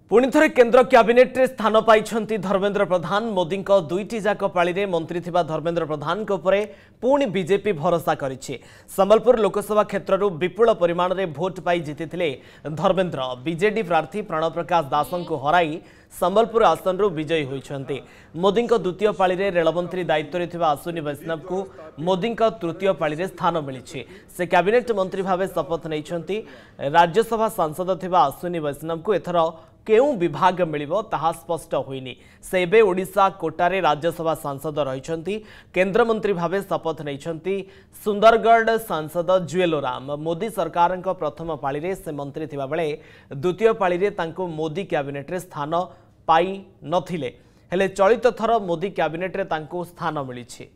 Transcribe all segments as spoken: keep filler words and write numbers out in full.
पुणी थे केन्द्र कैबिनेट रे स्थान पाई धर्मेन्द्र प्रधान। मोदी दुईटी जाक पाली मंत्री थिबा धर्मेन्द्र प्रधान पुणी बीजेपी भरोसा करिछि। संबलपुर लोकसभा क्षेत्र विपुल परिमाण में भोट पाई जीति धर्मेन्द्र बीजेडी प्रार्थी प्रणव प्रकाश दास को हराई संबलपुर आसन विजयी होइछन्ति। मोदी द्वितीय पाली में रेलमंत्री दायित्व में थिबा अश्विनी वैष्णव को मोदी तृतीय पाली में स्थान मिली। से कैबिनेट मंत्री भाव शपथ नहीं। राज्यसभा सांसद थिबा अश्विनी वैष्णव को एथर केउ विभाग मिलिबो ताहा स्पष्ट होइनी। से एबे ओडिशा कोटारे राज्यसभा सांसद रहिछन्ति। केंद्र मंत्री भावे शपथ नैछन्ति सुंदरगढ़ सांसद जुएल राम। मोदी सरकार प्रथम पाली रे से मंत्री थिबा बेले द्वितीय पाली रे तांको मोदी कैबिनेट रे स्थान पाई नथिले। हेले चलित थर मोदी कैबिनेट रे तांको स्थान मिलिछि।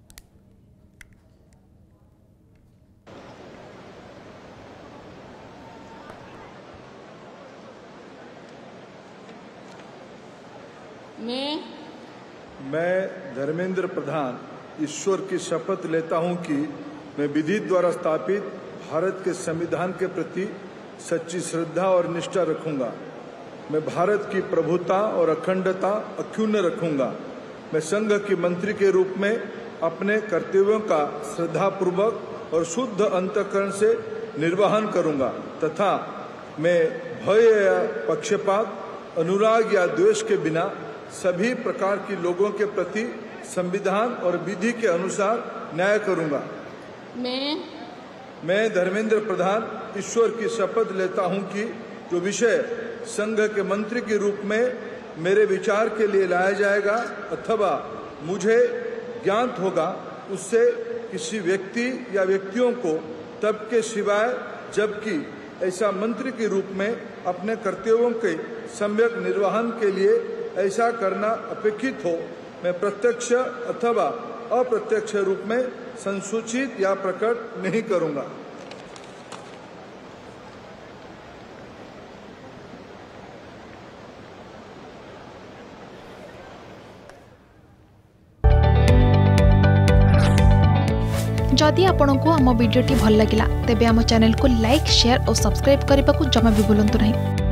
मैं मैं धर्मेंद्र प्रधान ईश्वर की शपथ लेता हूं कि मैं विधि द्वारा स्थापित भारत के संविधान के प्रति सच्ची श्रद्धा और निष्ठा रखूंगा। मैं भारत की प्रभुता और अखंडता अक्षुण्ण रखूंगा। मैं संघ की मंत्री के रूप में अपने कर्तव्यों का श्रद्धापूर्वक और शुद्ध अंतःकरण से निर्वहन करूंगा तथा मैं भय या पक्षपात, अनुराग या द्वेष के बिना सभी प्रकार की लोगों के प्रति संविधान और विधि के अनुसार न्याय करूंगा। मैं मैं धर्मेंद्र प्रधान ईश्वर की शपथ लेता हूं कि जो विषय संघ के मंत्री के रूप में मेरे विचार के लिए लाया जाएगा अथवा मुझे ज्ञात होगा उससे किसी व्यक्ति या व्यक्तियों को तब के सिवाय जबकि ऐसा मंत्री के रूप में अपने कर्तव्यों के सम्यक निर्वहन के लिए ऐसा करना अपेक्षित हो, मैं प्रत्यक्ष अथवा अप्रत्यक्ष रूप में संसूचित या प्रकट नहीं करूंगा। जदि आपंक आम भिडी भल लगा तेब आम चैनल को लाइक, शेयर और सब्सक्राइब करने को जमा भी भूलु नहीं।